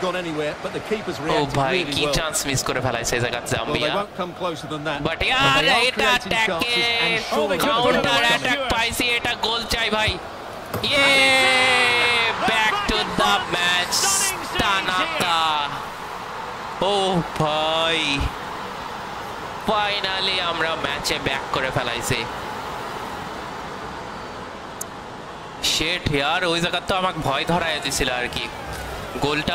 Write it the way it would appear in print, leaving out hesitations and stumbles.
gone anywhere, but the keeper's ও reacted ভাই really কি well. চান্স মিস করে ফেলাইছে এই জায়গা Well, they Zambia won't come closer than that. But ইয়ার They are এটা creating অ্যাটাকে chances and surely counter they're attack coming. পাইছি এটা গোল চাই ভাই ইয়ে back to the match Tanaka ও ভাই ফাইনালি আমরা ম্যাচে ব্যাক করে ফেলাইছি শিট यार ওই জায়গা তো আমাকে ভয় ধরায় দিছিল আর কি গোলটা